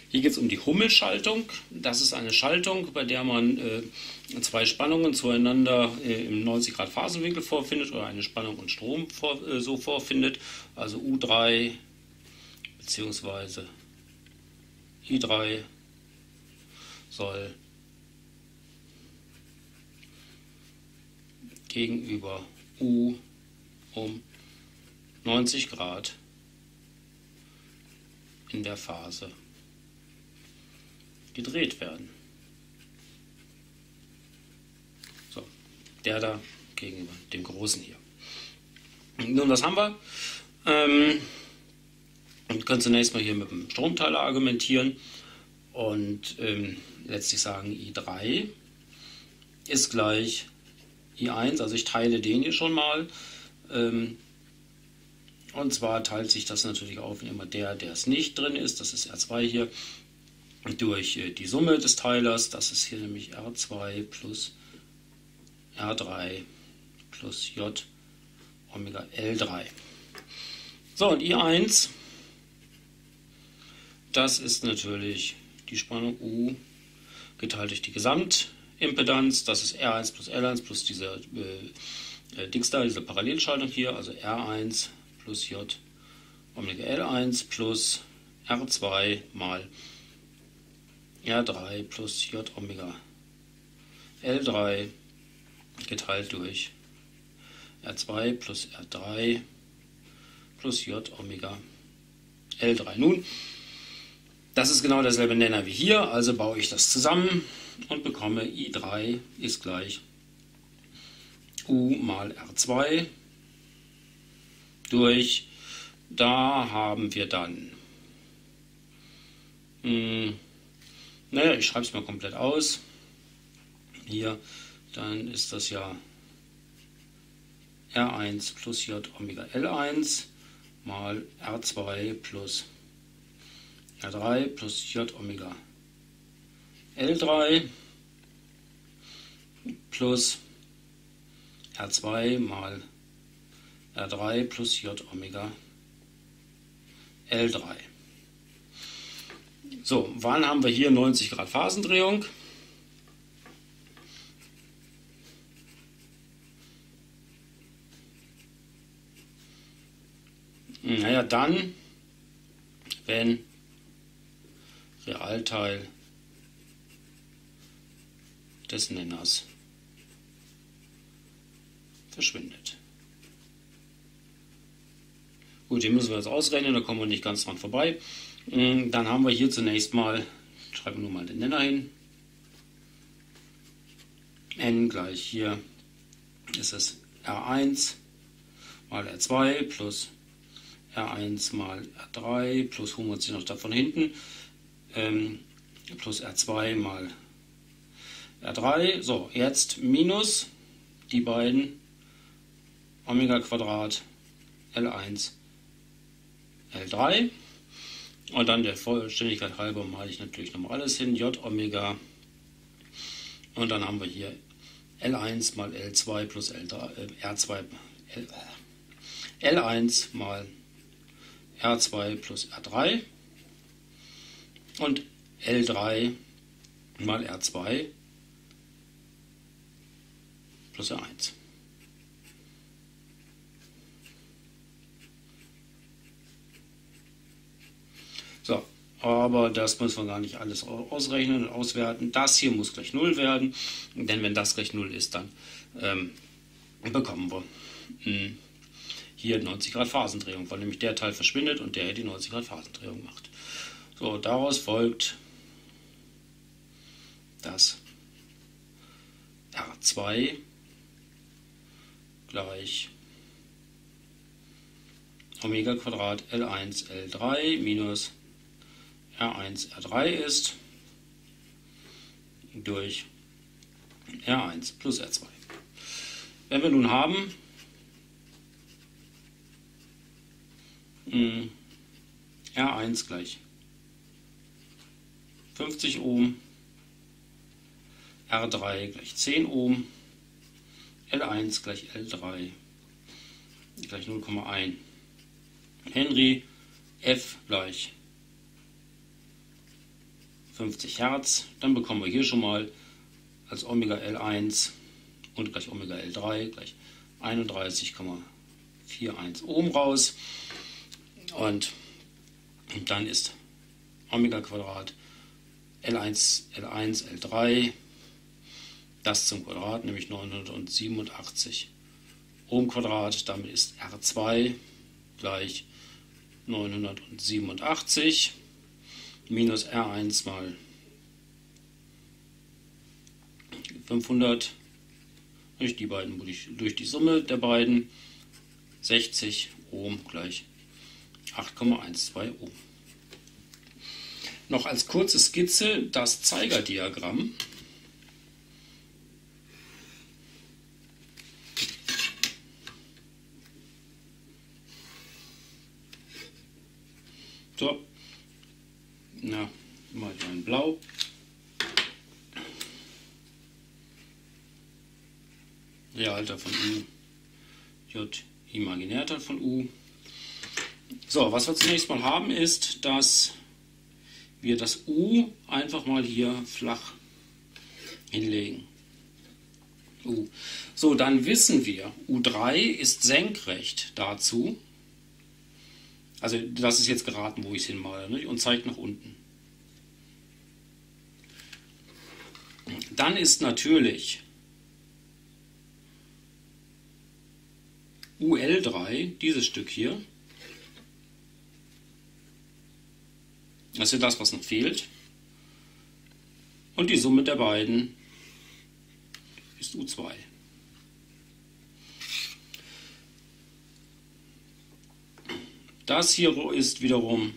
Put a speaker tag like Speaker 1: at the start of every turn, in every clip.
Speaker 1: Hier geht es um die Hummel-Schaltung. Das ist eine Schaltung, bei der man zwei Spannungen zueinander im 90 Grad Phasenwinkel vorfindet oder eine Spannung und Strom so vorfindet. Also U3 bzw. I3 soll gegenüber U um 90 Grad in der Phase gedreht werden. So, der da gegenüber dem großen hier. Nun, was haben wir? Wir können zunächst mal hier mit dem Stromteiler argumentieren und letztlich sagen, I3 ist gleich I1, also ich teile den hier schon mal. Und zwar teilt sich das natürlich auf immer der es nicht drin ist, das ist R2 hier, durch die Summe des Teilers, das ist hier nämlich R2 plus R3 plus J Omega L3. So, und I1, das ist natürlich die Spannung U geteilt durch die Gesamtimpedanz, das ist R1 plus L1 plus diese Dings da, diese Parallelschaltung hier, also R1 plus J Omega L1 plus R2 mal R3 plus J Omega L3 geteilt durch R2 plus R3 plus J Omega L3. Nun, das ist genau derselbe Nenner wie hier, also baue ich das zusammen und bekomme I3 ist gleich U mal R2 durch, da haben wir dann, naja, ich schreibe es mal komplett aus, hier, dann ist das ja R1 plus J Omega L1 mal R2 plus R3 plus J Omega L3 plus R2 mal R3 plus J Omega L3. So, wann haben wir hier 90 Grad Phasendrehung? Naja, dann, wenn Realteil des Nenners verschwindet. Gut, den müssen wir jetzt ausrechnen, da kommen wir nicht ganz dran vorbei. Dann haben wir hier zunächst mal, schreiben wir nur mal den Nenner hin, n gleich hier ist es R1 mal R2 plus R1 mal R3 plus, holen wir uns hier noch davon hinten, plus R2 mal R3. So, jetzt minus die beiden Omega Quadrat L1 L3 und dann der Vollständigkeit halber mache ich natürlich nochmal alles hin, J Omega und dann haben wir hier L1 mal L2 plus R2 L1 mal R2 plus R3 und L3 mal R2 plus R1. So, aber das müssen wir gar nicht alles ausrechnen und auswerten. Das hier muss gleich 0 werden, denn wenn das gleich 0 ist, dann bekommen wir hier 90 Grad Phasendrehung, weil nämlich der Teil verschwindet und der hier die 90 Grad Phasendrehung macht. So, daraus folgt, dass R2 gleich Omega Quadrat L1 L3 minus R1 R3 ist durch R1 plus R2. Wenn wir nun haben R1 gleich 50 Ohm, R3 gleich 10 Ohm, L1 gleich L3 gleich 0,1 Henry, F gleich 50 Hertz. Dann bekommen wir hier schon mal als Omega L1 und gleich Omega L3 gleich 31,41 Ohm raus. Und dann ist Omega Quadrat L1, L3, das zum Quadrat, nämlich 987 Ohm Quadrat. Damit ist R2 gleich 987 minus R1 mal 500 durch die Summe der beiden, 60 Ohm gleich 8,12 Ohm. Noch als kurze Skizze das Zeigerdiagramm. So, na, mal hier in Blau. Realteil von U, J, Imaginärteil von U. So, was wir zunächst mal haben, ist, dass wir das U einfach mal hier flach hinlegen. U. So, dann wissen wir, U3 ist senkrecht dazu. Also das ist jetzt geraten, wo ich es hinmale, ne? Und zeigt nach unten. Dann ist natürlich UL3, dieses Stück hier, das ist das, was noch fehlt. Und die Summe der beiden ist U2. Das hier ist wiederum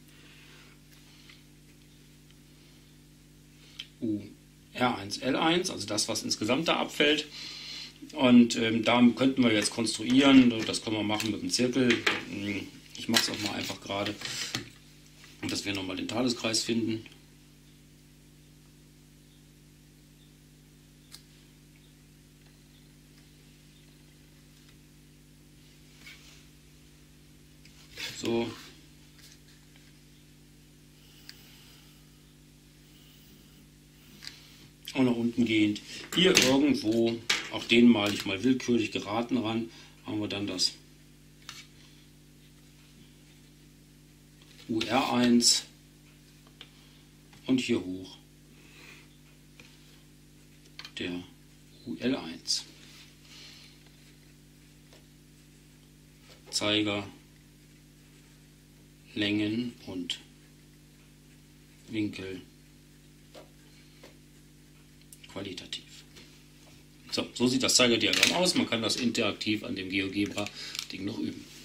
Speaker 1: UR1, L1, also das, was insgesamt da abfällt. Und da könnten wir jetzt konstruieren, das können wir machen mit dem Zirkel. Ich mache es auch mal einfach gerade, dass wir nochmal den Thaleskreis finden. So. Und nach unten gehend. Hier irgendwo, auch den male ich mal willkürlich geraten ran, haben wir dann das UR1 und hier hoch der UL1. Zeiger, Längen und Winkel qualitativ. So sieht das Zeigerdiagramm aus. Man kann das interaktiv an dem GeoGebra-Ding noch üben.